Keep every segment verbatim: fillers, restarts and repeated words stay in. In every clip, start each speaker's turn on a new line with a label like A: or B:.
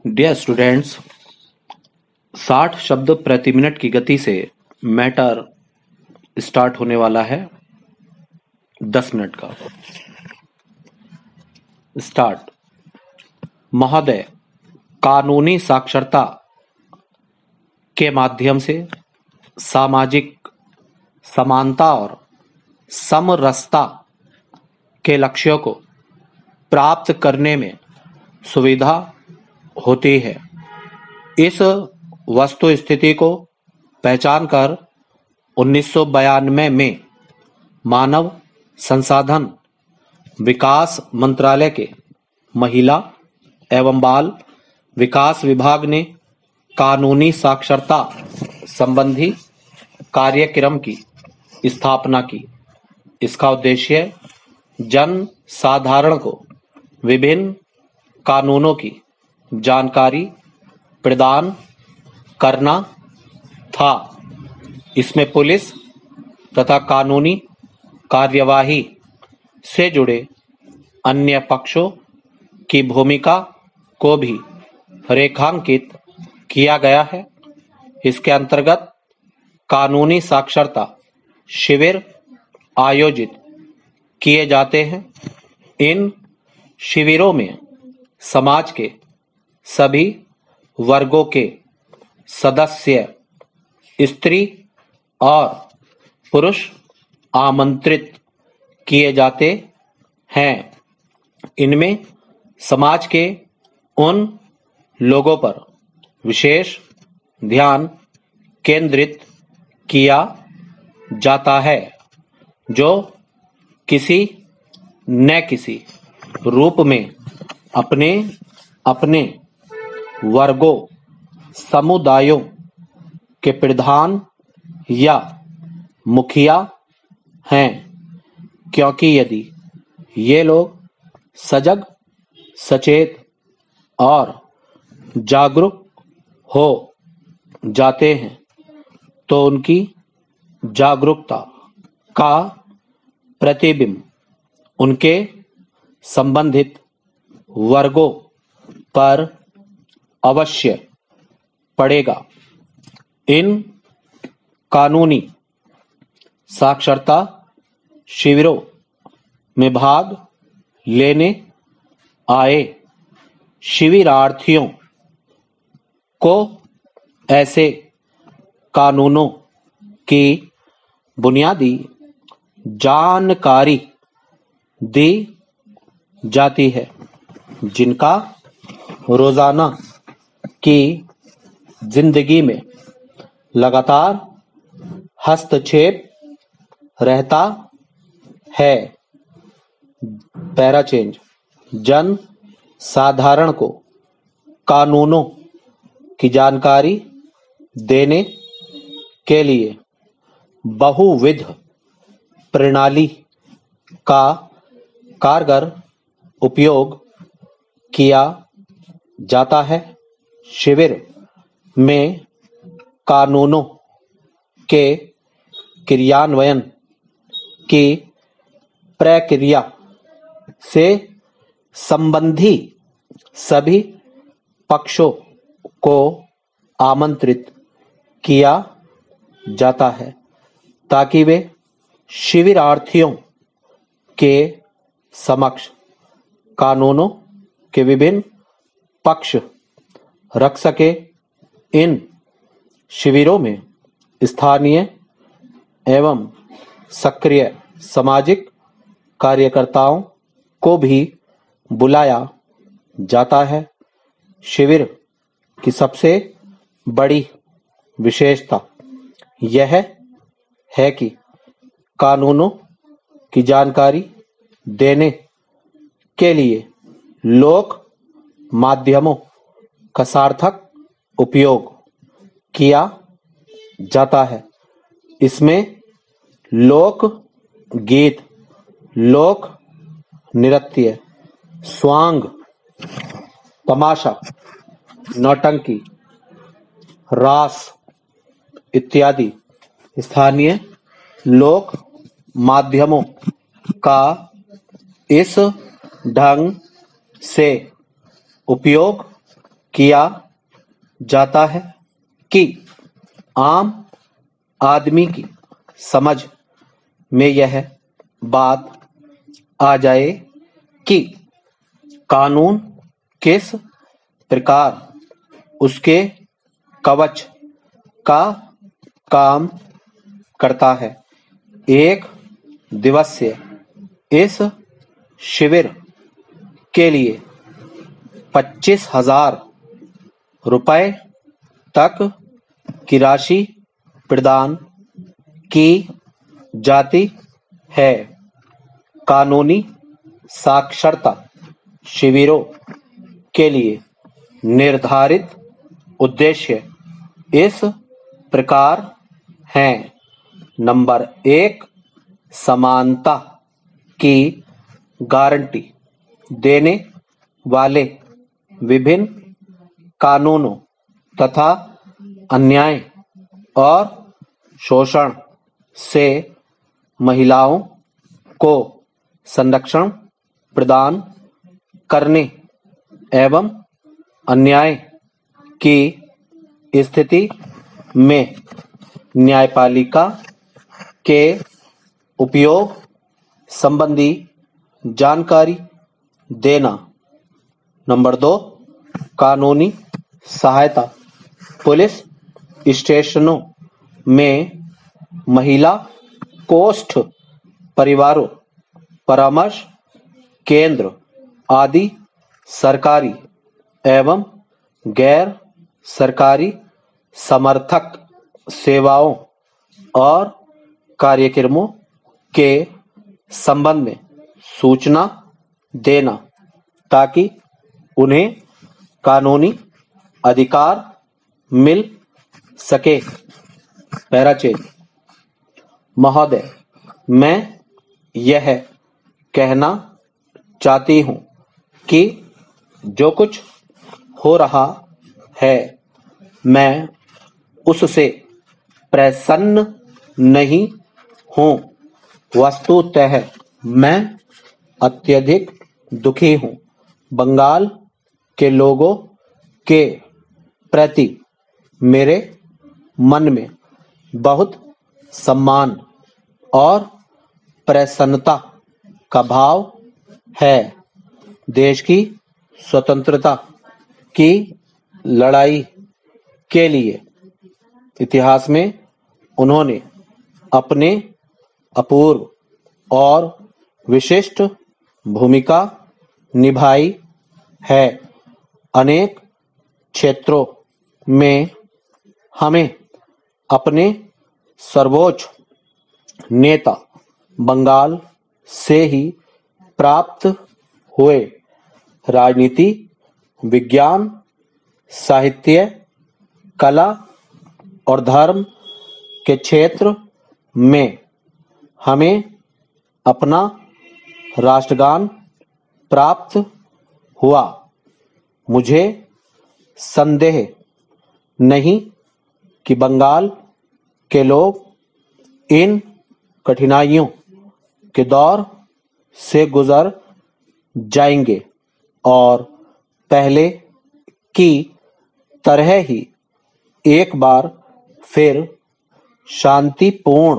A: Dear students, साठ शब्द प्रति मिनट की गति से मैटर स्टार्ट होने वाला है दस मिनट का। स्टार्ट। महोदय, कानूनी साक्षरता के माध्यम से सामाजिक समानता और समरसता के लक्ष्यों को प्राप्त करने में सुविधा होती है। इस वस्तु स्थिति को पहचान कर उन्नीस सौ बयानवे में मानव संसाधन विकास मंत्रालय के महिला एवं बाल विकास विभाग ने कानूनी साक्षरता संबंधी कार्यक्रम की स्थापना की। इसका उद्देश्य जन साधारण को विभिन्न कानूनों की जानकारी प्रदान करना था। इसमें पुलिस तथा कानूनी कार्यवाही से जुड़े अन्य पक्षों की भूमिका को भी रेखांकित किया गया है। इसके अंतर्गत कानूनी साक्षरता शिविर आयोजित किए जाते हैं। इन शिविरों में समाज के सभी वर्गों के सदस्य, स्त्री और पुरुष आमंत्रित किए जाते हैं। इनमें समाज के उन लोगों पर विशेष ध्यान केंद्रित किया जाता है जो किसी न किसी रूप में अपने अपने वर्गों, समुदायों के प्रधान या मुखिया हैं, क्योंकि यदि ये लोग सजग, सचेत और जागरूक हो जाते हैं तो उनकी जागरूकता का प्रतिबिंब उनके संबंधित वर्गों पर अवश्य पड़ेगा। इन कानूनी साक्षरता शिविरों में भाग लेने आए शिविरार्थियों को ऐसे कानूनों की बुनियादी जानकारी दी जाती है जिनका रोजाना की जिंदगी में लगातार हस्तक्षेप रहता है। Para change. जन साधारण को कानूनों की जानकारी देने के लिए बहुविध प्रणाली का कारगर उपयोग किया जाता है। शिविर में कानूनों के क्रियान्वयन की प्रक्रिया से संबंधी सभी पक्षों को आमंत्रित किया जाता है ताकि वे शिविरार्थियों के समक्ष कानूनों के विभिन्न पक्ष रख सके। इन शिविरों में स्थानीय एवं सक्रिय सामाजिक कार्यकर्ताओं को भी बुलाया जाता है। शिविर की सबसे बड़ी विशेषता यह है कि कानूनों की जानकारी देने के लिए लोक माध्यमों का सार्थक उपयोग किया जाता है। इसमें लोक गीत, लोक नृत्य, स्वांग, तमाशा, नौटंकी, रास इत्यादि स्थानीय लोक माध्यमों का इस ढंग से उपयोग किया जाता है कि आम आदमी की समझ में यह बात आ जाए कि कानून किस प्रकार उसके कवच का काम करता है। एक दिवसीय इस शिविर के लिए पच्चीस हजार रुपए तक की राशि प्रदान की जाती है। कानूनी साक्षरता शिविरों के लिए निर्धारित उद्देश्य इस प्रकार हैं। नंबर एक, समानता की गारंटी देने वाले विभिन्न कानूनों तथा अन्याय और शोषण से महिलाओं को संरक्षण प्रदान करने एवं अन्याय की स्थिति में न्यायपालिका के उपयोग संबंधी जानकारी देना। नंबर दो, कानूनी सहायता पुलिस स्टेशनों में महिला कोष्ठ, परिवारों परामर्श केंद्र आदि सरकारी एवं गैर सरकारी समर्थक सेवाओं और कार्यक्रमों के संबंध में सूचना देना ताकि उन्हें कानूनी अधिकार मिल सके। पैराचेज। महोदय, मैं यह कहना चाहती हूँ कि जो कुछ हो रहा है मैं उससे प्रसन्न नहीं हूँ। वस्तुतः मैं अत्यधिक दुखी हूँ। बंगाल के लोगों के प्रति मेरे मन में बहुत सम्मान और प्रसन्नता का भाव है। देश की स्वतंत्रता की लड़ाई के लिए इतिहास में उन्होंने अपने अपूर्व और विशिष्ट भूमिका निभाई है। अनेक क्षेत्रों में हमें अपने सर्वोच्च नेता बंगाल से ही प्राप्त हुए। राजनीति, विज्ञान, साहित्य, कला और धर्म के क्षेत्र में हमें अपना राष्ट्रगान प्राप्त हुआ। मुझे संदेह नहीं कि बंगाल के लोग इन कठिनाइयों के दौर से गुजर जाएंगे और पहले की तरह ही एक बार फिर शांतिपूर्ण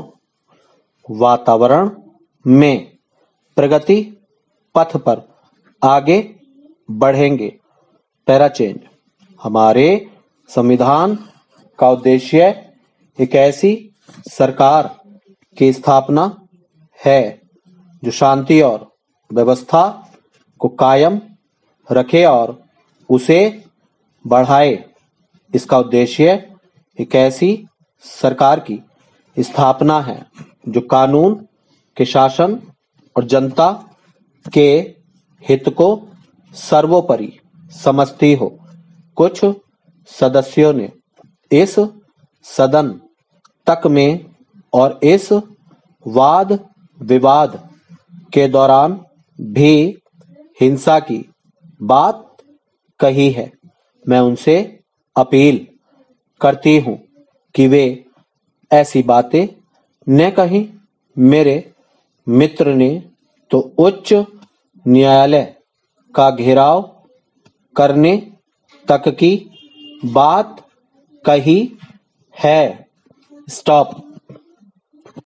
A: वातावरण में प्रगति पथ पर आगे बढ़ेंगे। पैराचेंज। हमारे संविधान का उद्देश्य एक ऐसी सरकार की स्थापना है जो शांति और व्यवस्था को कायम रखे और उसे बढ़ाए। इसका उद्देश्य एक ऐसी सरकार की स्थापना है जो कानून के शासन और जनता के हित को सर्वोपरि समझती हो। कुछ सदस्यों ने इस सदन तक में और इस वाद विवाद के दौरान भी हिंसा की बात कही है। मैं उनसे अपील करती हूँ कि वे ऐसी बातें न कहें। मेरे मित्र ने तो उच्च न्यायालय का घेराव करने तक की बात कही है। स्टॉप।